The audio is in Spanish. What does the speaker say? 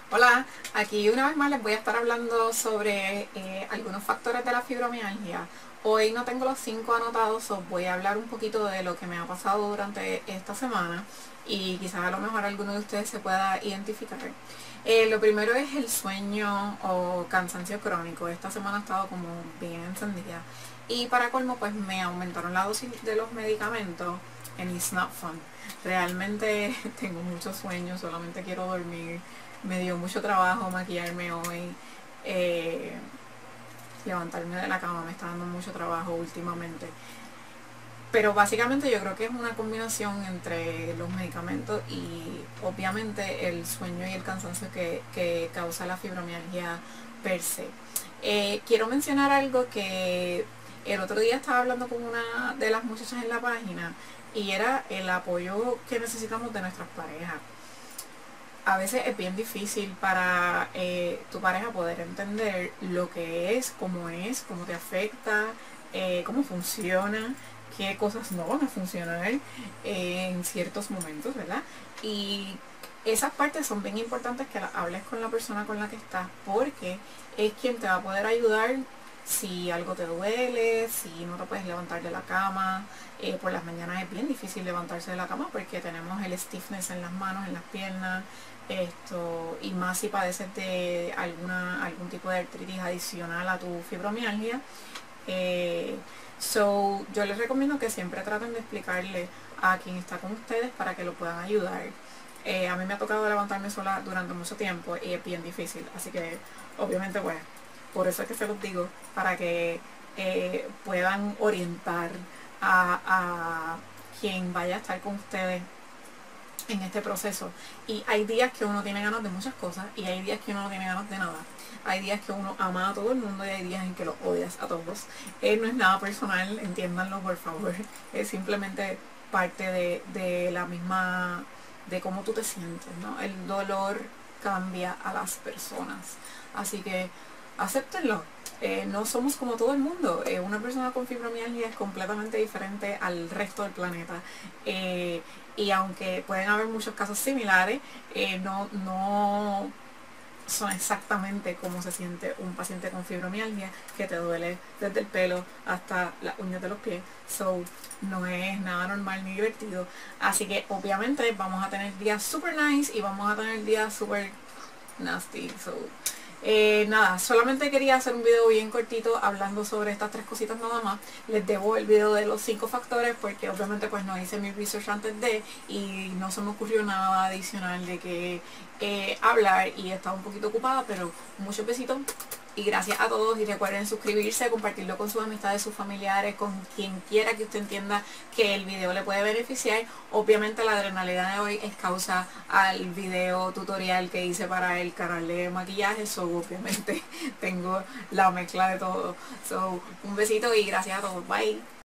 Hola, aquí una vez más les voy a estar hablando sobre algunos factores de la fibromialgia. Hoy no tengo los 5 anotados, os voy a hablar un poquito de lo que me ha pasado durante esta semana y quizás a lo mejor alguno de ustedes se pueda identificar. Lo primero es el sueño o cansancio crónico. Esta semana ha estado como bien encendida y para colmo pues me aumentaron la dosis de los medicamentos and it's not fun. Realmente tengo mucho sueño, solamente quiero dormir. Me dio mucho trabajo maquillarme hoy. eh, Levantarme de la cama me está dando mucho trabajo últimamente. Pero básicamente yo creo que es una combinación entre los medicamentos y obviamente el sueño y el cansancio que causa la fibromialgia per se. Quiero mencionar algo que el otro día estaba hablando con una de las muchachas en la página y era el apoyo que necesitamos de nuestras parejas. A veces es bien difícil para tu pareja poder entender lo que es, cómo te afecta, cómo funciona, qué cosas no van a funcionar en ciertos momentos, ¿verdad? Y esas partes son bien importantes que las hables con la persona con la que estás, porque es quien te va a poder ayudar si algo te duele, si no te puedes levantar de la cama. Por las mañanas es bien difícil levantarse de la cama porque tenemos el stiffness en las manos, en las piernas, y más si padeces de algún tipo de artritis adicional a tu fibromialgia. Yo les recomiendo que siempre traten de explicarle a quien está con ustedes para que lo puedan ayudar. A mí me ha tocado levantarme sola durante mucho tiempo y es bien difícil, así que obviamente pues por eso es que se los digo, para que puedan orientar a quien vaya a estar con ustedes en este proceso. Y hay días que uno tiene ganas de muchas cosas y hay días que uno no tiene ganas de nada. Hay días que uno ama a todo el mundo y hay días en que los odias a todos. No es nada personal, entiéndanlo por favor. Es simplemente parte de la misma, de cómo tú te sientes, ¿no? El dolor cambia a las personas. Así que acéptenlo. No somos como todo el mundo. Una persona con fibromialgia es completamente diferente al resto del planeta. Y aunque pueden haber muchos casos similares, no son exactamente como se siente un paciente con fibromialgia, que te duele desde el pelo hasta las uñas de los pies. No es nada normal ni divertido. Así que obviamente vamos a tener días super nice y vamos a tener días super nasty. Nada, solamente quería hacer un video bien cortito hablando sobre estas tres cositas nada más. Les debo el video de los 5 factores porque obviamente pues no hice mi research antes de y no se me ocurrió nada adicional de que hablar y estaba un poquito ocupada, pero muchos besitos y gracias a todos y recuerden suscribirse, compartirlo con sus amistades, sus familiares, con quien quiera que usted entienda que el video le puede beneficiar. Obviamente la adrenalina de hoy es causa al video tutorial que hice para el canal de maquillaje, obviamente tengo la mezcla de todo. Un besito y gracias a todos, bye.